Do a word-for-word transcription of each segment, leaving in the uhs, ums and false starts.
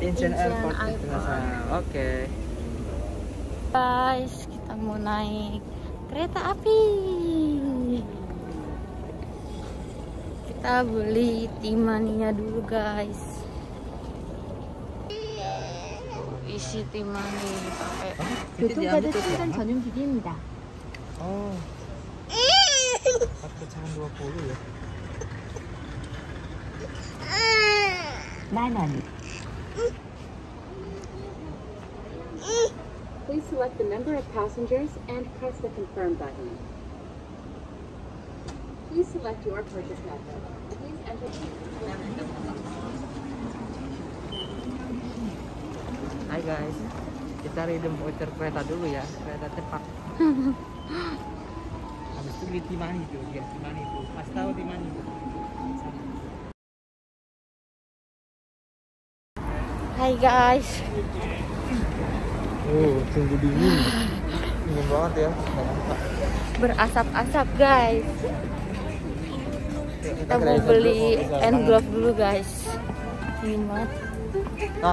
Incheon Airport Airport. International. Oke. Okay. Guys, kita mau naik kereta api. Kita beli T-money-nya dulu, guys. Isi T-money pakai 교통카드 충전 전용 기기입니다. Oh. pecahan dua puluh ya. 만 원. Please select the number of passengers and press the confirm button. Please select your purchase method. Please enter. Hai guys, kita redeem voucher kereta dulu ya, kereta cepat. Habis itu beli T-money tuh, ya T-money tuh, kasih tahu T-money tuh. Hai guys. Oh, sungguh dingin, dingin banget ya. Berasap-asap guys. Kita mau beli hand glove dulu guys. Dingin banget. Nah.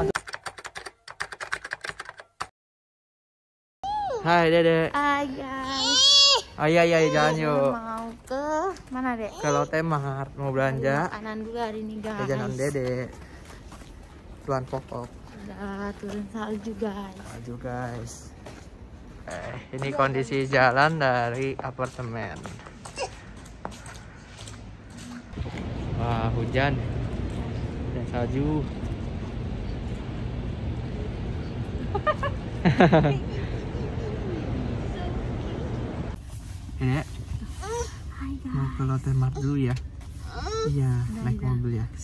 Hai Dede. Hai guys. Ayo ayo jalan yuk. Mau ke mana Dek? Ke Lotte Mart mau belanja. Makanan dulu hari ini guys. Jajanan Dede. Tuan pokok. Udah turun salju guys. Salju guys. Eh, ini kondisi jalan dari apartemen. Wah, hujan dan salju. Ini mau ke Lotte Mart dulu ya. Iya, naik mobil ya.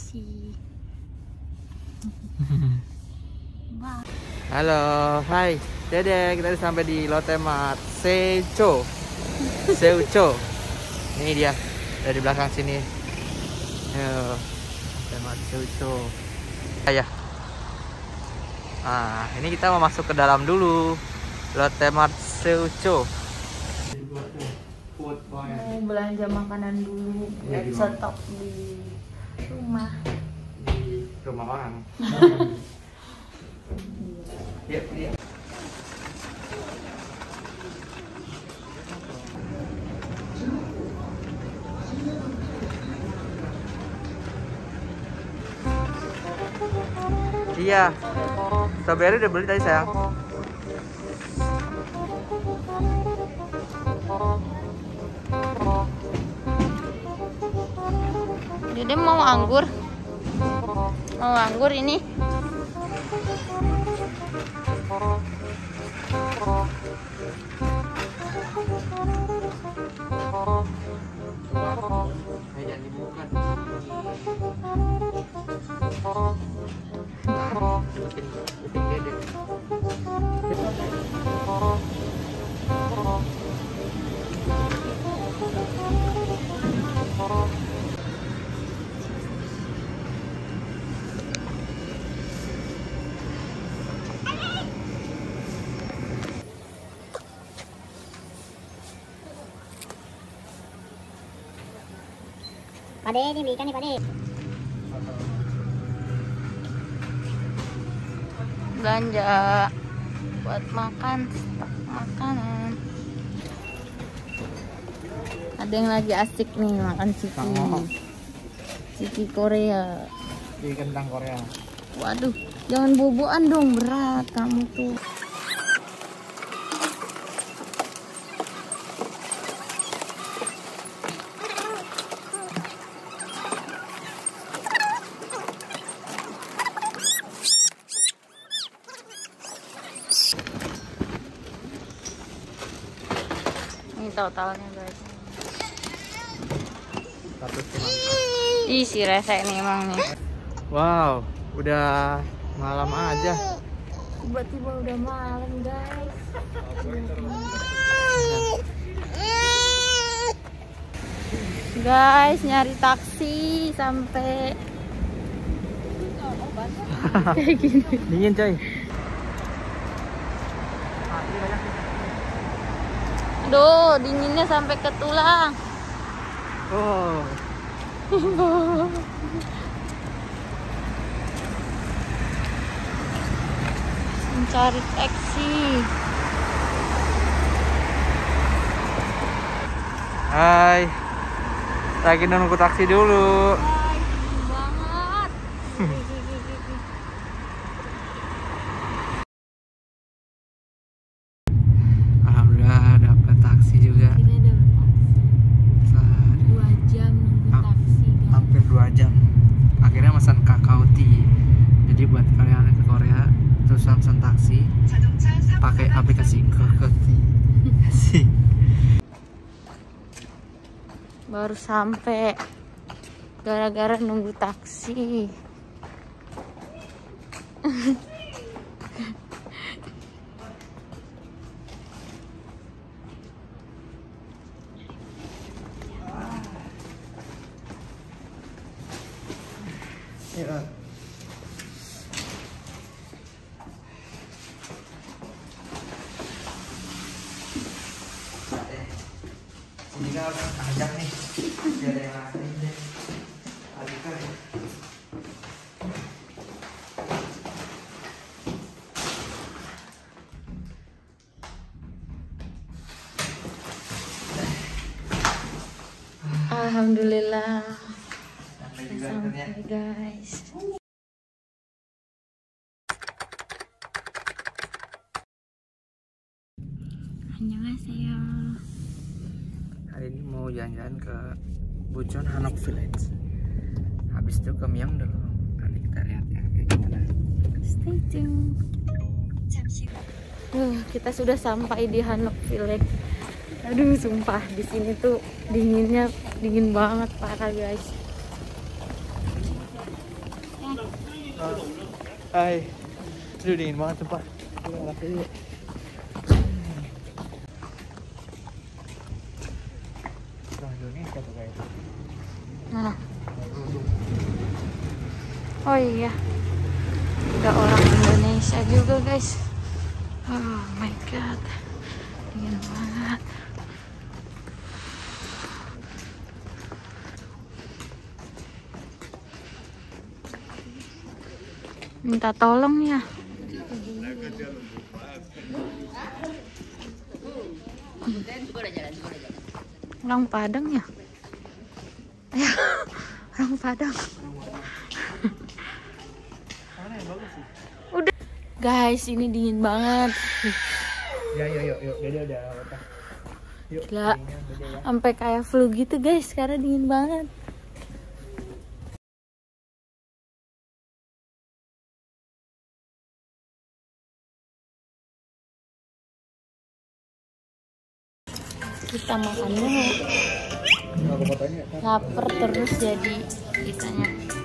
Halo, hai Dede, kita udah sampai di Lotte Mart Seucho. Seucho. Ini dia dari belakang sini. Yo, Lotte Mart Seucho. Ayah. Ah, ini kita mau masuk ke dalam dulu. Lotte Mart Seucho. Mau belanja makanan dulu, biar stok di rumah. Di rumah orang. Yuk, yuk. Iya, strawberry udah beli tadi sayang. Dede mau anggur? Mau anggur ini? Jangan dibuka. Bikin, bikin gede. Pade, ini ikan nih Pade. Belanja buat makan, stok makanan. Ada yang lagi asik nih makan ciki. Oh. Ciki Korea. Di kentang Korea. Waduh, jangan boboan dong, berat kamu tuh. Ini totalnya guys. Ih, si rese nih emang nih. Wow, udah malam aja. Tiba-tiba udah malam guys. Guys, nyari taksi sampai kayak gini. Dingin coy. Aduh, dinginnya sampai ke tulang. Oh. cari taksi. Hai. Lagi nunggu taksi dulu. Hai, dingin banget. Alhamdulillah dapat taksi juga. Akhirnya dapat taksi. Sa- Dua jam nunggu Hap- taksi guys. Hampir dua jam. Akhirnya pesan kakao tea. Jadi buat kalian yang ke Korea terus pesan taksi pakai aplikasi Kakao Tea. Sih. Baru sampai gara-gara nunggu taksi. Ya. Ini kan harus ajak nih. Biar ada yang lain deh. Adika ya. Alhamdulillah. Sampai juga akhirnya. Sampai guys. Annyeonghaseyo. Hari ini mau jalan-jalan ke Bucheon Hanok Village. Habis itu ke Myeongdong. Nanti kita lihat ya kayak gimana. Stay tuned. Duh, kita sudah sampai di Hanok Village. Aduh, sumpah di sini tuh dinginnya dingin banget parah guys. Hai. Aduh dingin banget sumpah. Mana? Oh iya, ada orang Indonesia juga guys. Oh my god, dingin banget. Minta tolong ya. Orang Padang ya? Ya, orang Padang. Udah, guys, ini dingin banget. Ya, yuk, yuk, yuk. Dede udah apa? Yuk. Gila, sampai kayak flu gitu guys, karena dingin banget. Kita makan dulu. Laper terus jadi kitanya.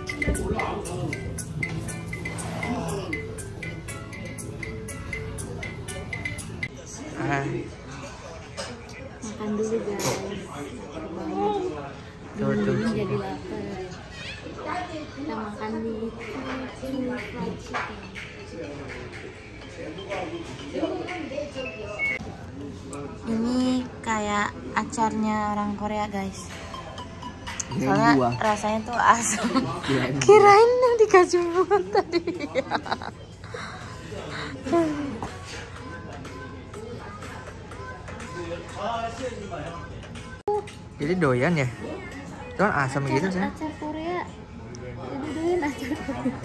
Hai. Makan dulu guys. Tuh, tuh. Dingin jadi lapar. Kita makan di Chili Fried Chicken. Ini kayak acarnya orang Korea guys. Soalnya buah. rasanya tuh asam. Kirain Kirain yang dikasih buah tadi. Jadi doyan ya? Itu kan asam gitu sih. Acar Korea. Jadi doyan acar Korea.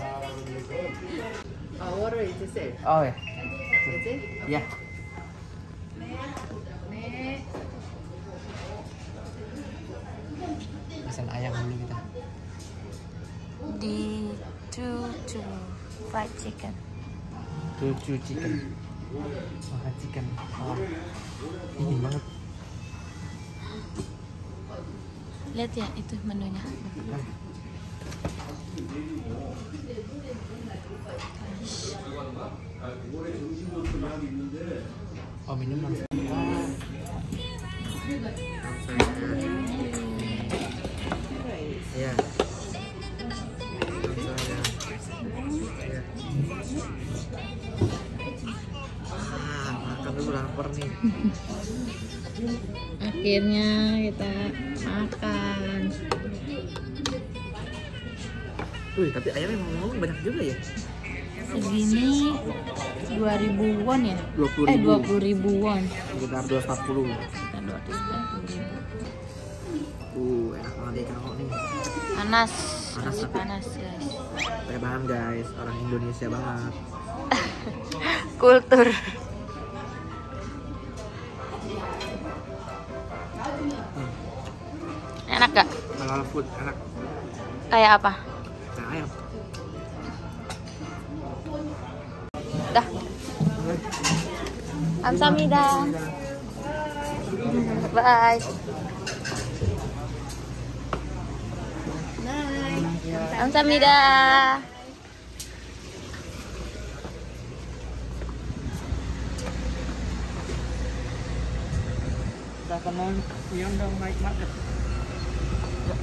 Oh ya. Ya. Pesan ayam dulu kita. Di Cucu Fried Chicken. Cucu chicken. Makan chicken. Oh. Dingin banget. Lihat ya itu menunya. Oh, minum langsung. Iya. Ah, makan dulu lapar nih. Akhirnya kita makan. Wih, tapi ayamnya ngomong banyak juga ya. segini dua ribu won ya? dua puluh Eh ribu. dua puluh ribu won. Sekitar dua ratus empat puluh. Sekitar dua ratus empat puluh ribu. Uh, enak banget nih kalau nih. Panas. Panas, Masih tapi- panas guys. Pakai bahan guys, orang Indonesia banget. Kultur. Enak gak? Halal food enak. Kayak apa? Kayak ayam. Dah. Kamsahamnida. Bye. Kamsahamnida. Kita kenal Myeongdong Night Market. Ya.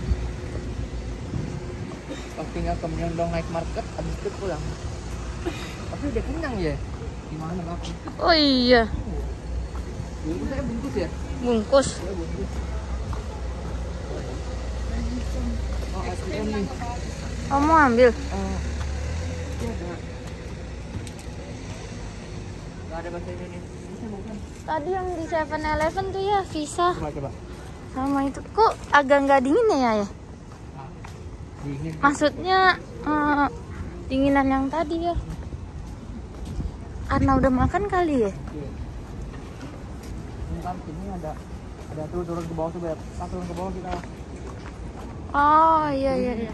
Pas tinggal ke Myeongdong Night Market, habis itu pulang. Tapi udah kenyang ya. Gimana bang? Oh iya, Dulu saya bungkus ya. bungkus. Saya bungkus. Oh, es krim nih. Oh, mau ambil? Oh, iya ada. Gak ada bahasa Indonesia bukan? Tadi yang di seven eleven tuh ya, Visa. Coba coba. Sama itu kok agak nggak dingin ya ya? Dingin. Maksudnya eh, dinginan yang tadi ya? Karena udah makan kali ya? Ini kan sini ada ada turun turun ke bawah tuh, Beb. Pas turun ke bawah kita. Oh iya iya iya.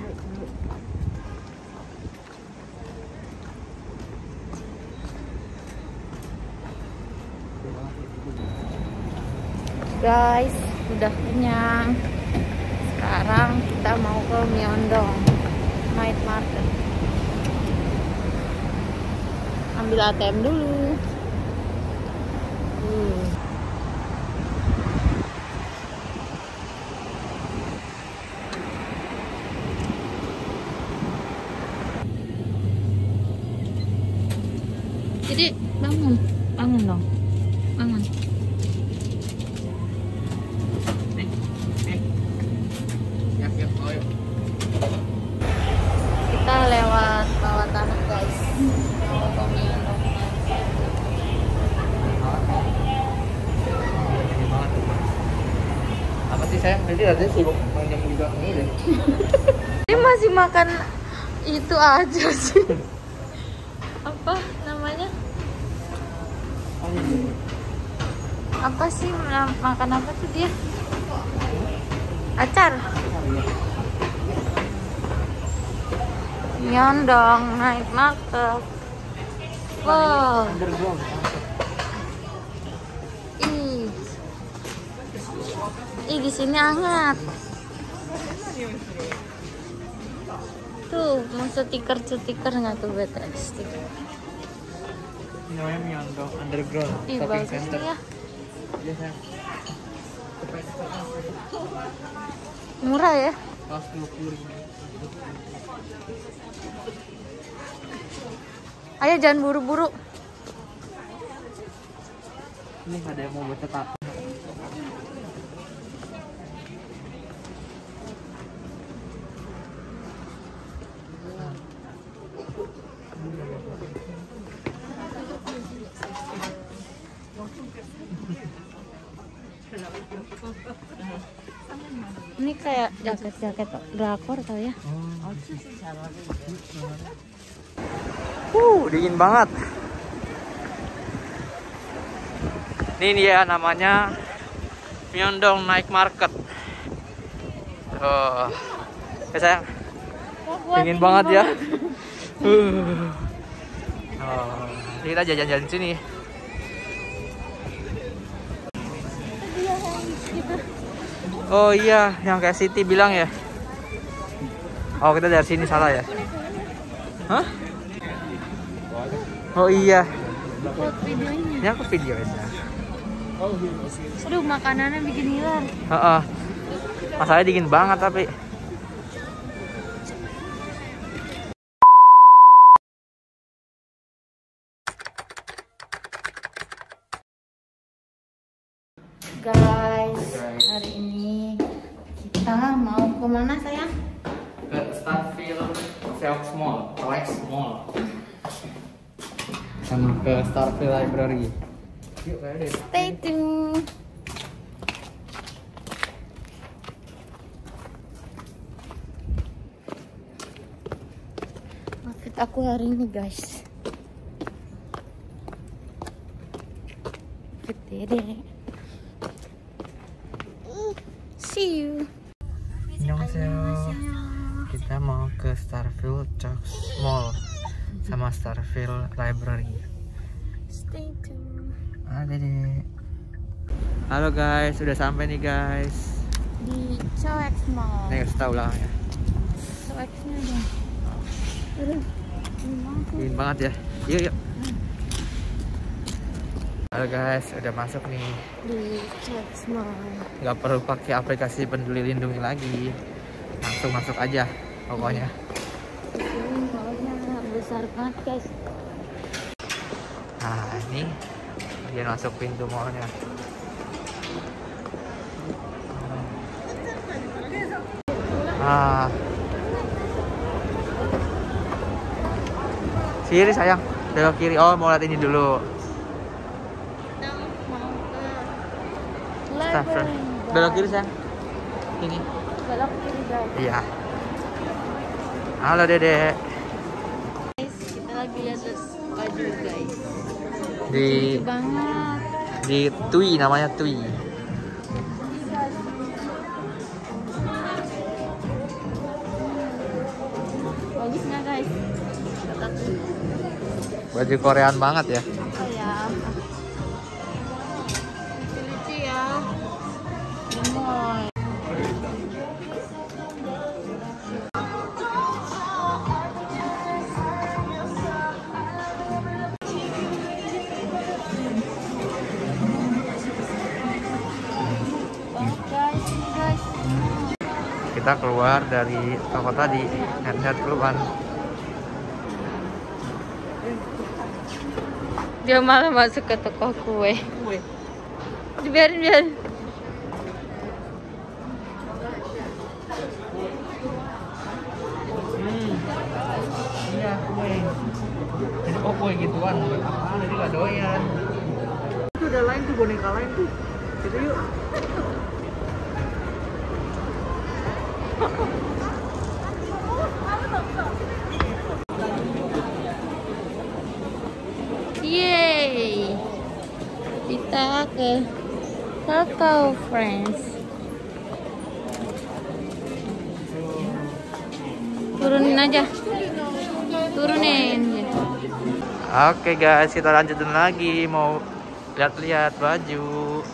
Guys, udah kenyang. Sekarang kita mau ke Myeongdong Night Market. Ambil A T M dulu. Uh. Jadi bangun, bangun dong, bangun. Nih, nih. Yap, yap, oh, yuk. Kita lewat bawah tanah guys. Mau ke Myeongdong. Apa sih saya? Nanti ada sibuk panjang juga ini deh. Ini masih makan itu aja sih. Apa namanya? Apa sih ma- makan apa tuh dia? Acar. Myeongdong Night Market. Wow. Underground. Ih. Ih, di sini hangat. Tuh, mau stiker-stiker nggak tuh B T S stiker? Ini namanya Myeongdong Underground Ih, Shopping bagus Center. nih ya. Iya, sayang. Murah ya? Pas dua puluh ribu. Ayo jangan buru-buru. Ini ada yang mau baca tak? Ini kayak jaket-jaket drakor kali ya. Uh, dingin banget. Ini dia namanya Myeongdong Night Market. Oh, ya sayang, dingin banget ya. Uh. Oh, jadi kita jajan-jajan sini. Oh iya, yang kayak Siti bilang ya. Oh, kita dari sini salah ya? Hah? Oh iya, Buat videonya. ini aku video aja. Aduh, makanannya bikin hilang. Heeh. Masalahnya dingin banget tapi. Guys, hari ini kita mau kemana sayang? Ke Stanfield Self Mall, Alex Mall. sama ke Starfield Library. Yuk, ayo deh. Stay tune. Outfit aku hari ini guys. Outfit Dede. See you. Annyeonghaseyo. Kita mau ke Starfield Choks Mall sama Starfield Library. Stay tuned. Ada deh. Halo guys, sudah sampai nih guys. Di Choks Mall. Nih kasih tau lah ya. Choksnya dong. Aduh, Dingin banget ya. Yuk yuk. Halo guys, udah masuk nih. di Choks Mall. Nggak perlu pakai aplikasi Peduli Lindungi lagi. Langsung masuk aja pokoknya. Ini mallnya besar banget guys. Nah ini dia masuk pintu mallnya. Ah, kiri sayang, belok kiri. Oh mau lihat ini dulu. Starfield. Belok kiri sayang. Ini. Belok kiri guys. Iya. Halo Dede. Guys, kita lagi lihat baju guys. Di Lucu banget. di Tui, namanya Tui. Bagus nggak guys? Kataku. Baju Koreaan banget ya. Oh ya. Lucu ya. Gemoy. Kita keluar dari toko tadi, lihat-lihat keluar. Dia malah masuk ke toko kue. Kue. Dibiarin biarin. Hmm. Iya kue. Jadi oh kue gituan, buat apaan? Jadi gak doyan. Itu udah lain tuh, boneka lain tuh. Itu yuk. Yeay. Kita ke toko friends. Turunin aja. Turunin. Oke guys, kita lanjutin lagi. Mau lihat-lihat baju.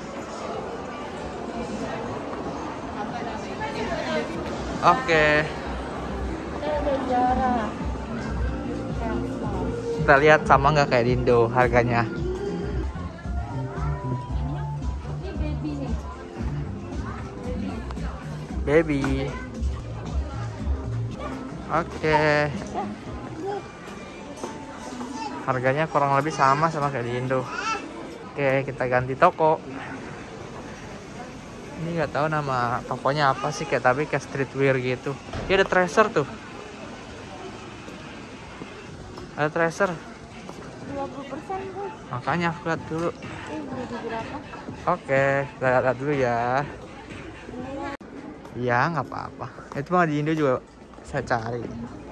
Oke. Kita lihat sama nggak kayak di Indo harganya. Baby. Oke. Harganya kurang lebih sama sama kayak di Indo. Oke, kita ganti toko. Ini nggak tahu nama tokonya apa sih, kayak tapi kayak streetwear gitu. Ini ada Tracer tuh. Ada Tracer. dua puluh persen guys. Makanya aku lihat dulu. Ini beli berapa? Oke, kita lihat dulu ya. Iya, nggak apa-apa. Itu mah di Indo juga saya cari.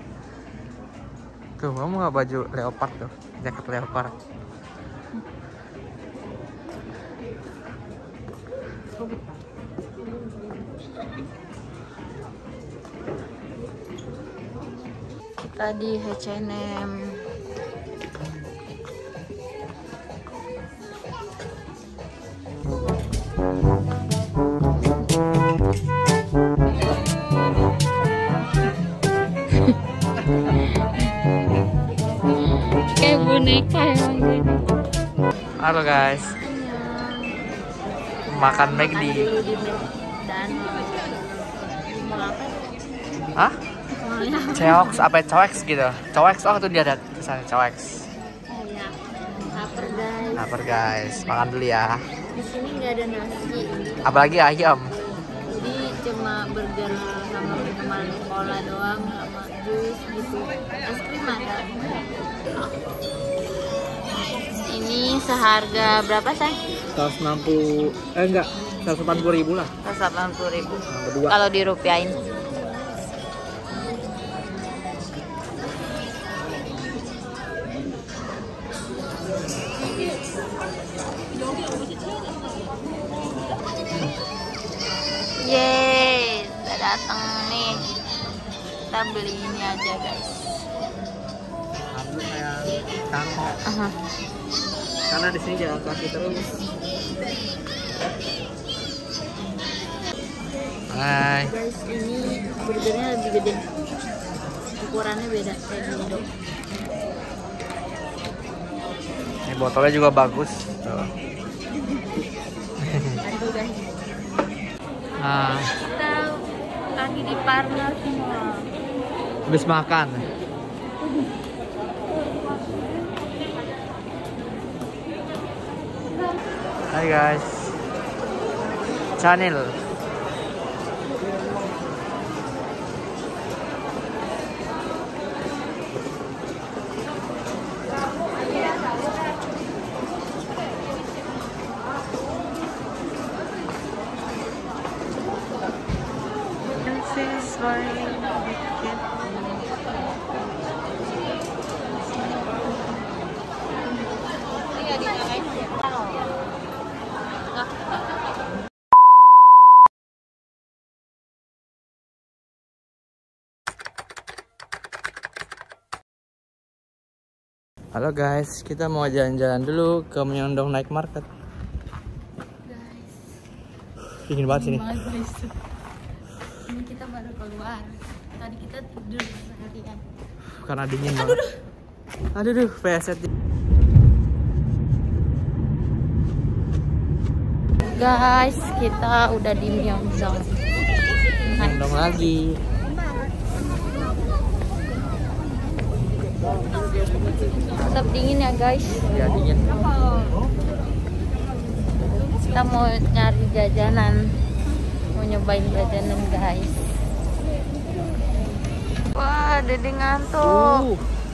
Tuh, kamu nggak baju leopard tuh, jaket leopard. Kita di H and M. Kayak boneka emang gini. Halo guys, makan McD. Makan dulu di dan mau apa? Hah? Mau ya? Ceoks apa Coex gitu? Coex, oh itu dia ada tulisannya Coex. Iya. Lapar guys. Lapar guys, makan dulu ya. Di sini nggak ada nasi. Apalagi ayam. Jadi cuma burger sama minuman cola doang sama jus gitu. Es krim ada. Ini seharga berapa, Say? seratus enam puluh eh enggak, seratus delapan puluh ribu lah. seratus delapan puluh ribu. Nah, berdua. Kalau dirupiahin. Yeay, udah datang nih. Kita beli ini aja, guys. Aku kayak cangkok. Aha. Karena di sini jalan kaki terus. Hai. Guys, ini burgernya lebih gede. Ukurannya beda kayak di Indo. Ini botolnya juga bagus. Tuh. Aduh, guys. Nah, Kita lagi di Parna semua. habis makan. Hai guys. Channel. This is why we get Halo guys, kita mau jalan-jalan dulu ke Myeongdong Night Market. Guys, Dingin banget sini. banget, guys. Ini kita baru keluar. Tadi kita tidur seharian. Karena dingin banget. Aduh, aduh, peset. Guys, kita udah di Myeongdong. Myeongdong lagi. Tetap dingin ya, guys. Ya dingin. Kita mau nyari jajanan, mau nyobain jajanan, guys. Wah, Dede ngantuk. Uh.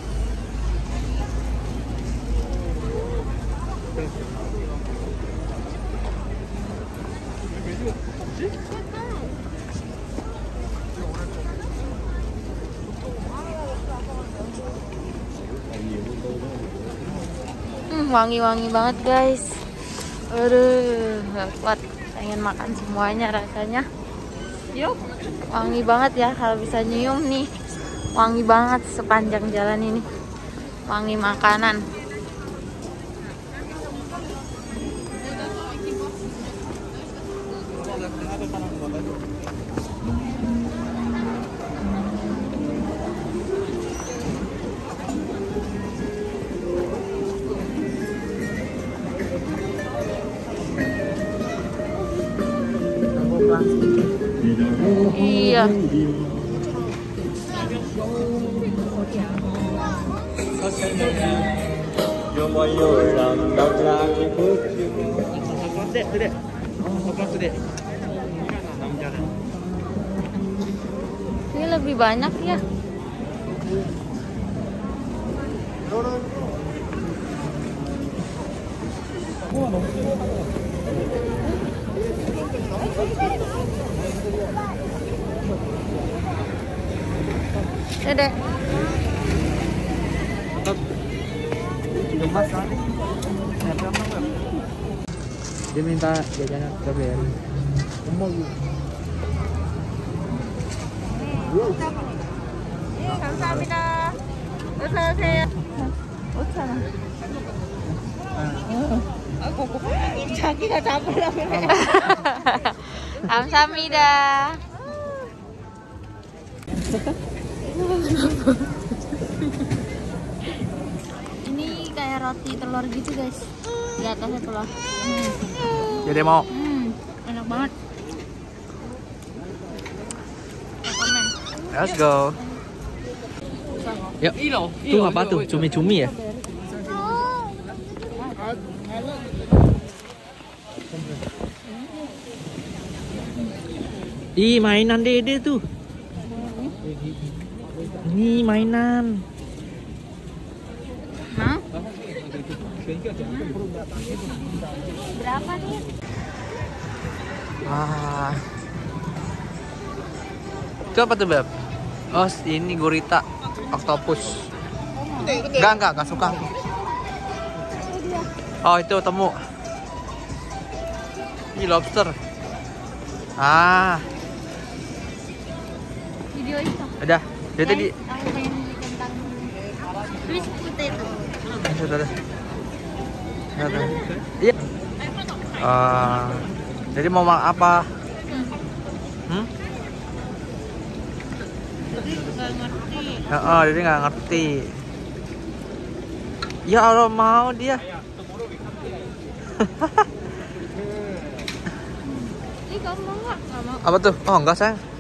Hmm, wangi-wangi banget, guys. Aduh, gak kuat. Pengen makan semuanya rasanya. Yuk, wangi banget ya. Kalau bisa nyium nih, wangi banget sepanjang jalan ini. Wangi makanan. Iya. Ini lebih banyak ya. Dedek. Gemas nanti. Dia minta jajanan ke B R. Mau gitu. 감사합니다. 어서 오세요. 오천 원. 자기가 잡으려고 그래. 감사합니다. Ini kayak roti telur gitu, guys. Di atasnya telur. Hmm. Jadi mau. Hmm, enak banget. Rekomen. Let's go. Yuk. Tuh apa tuh? Cumi-cumi ya? Ih, mainan Dede tuh. Ini mainan. Mau? Berapa nih? Wah. Itu apa tuh, Beb? Oh, ini gurita. Oktopus. Enggak, enggak, enggak suka. Oh, itu temu. Ini lobster. Ah, Video itu. udah. Dia tadi. Aku pengen beli kentang sweet potato. Sudah, sudah. Sudah. Iya. Ah, jadi mau makan apa? Hmm? Nggak ngerti. Oh, jadi nggak ngerti. Ya Allah, mau dia. Ih, kamu mau nggak? Nggak mau. Apa tuh? Oh, enggak, sayang.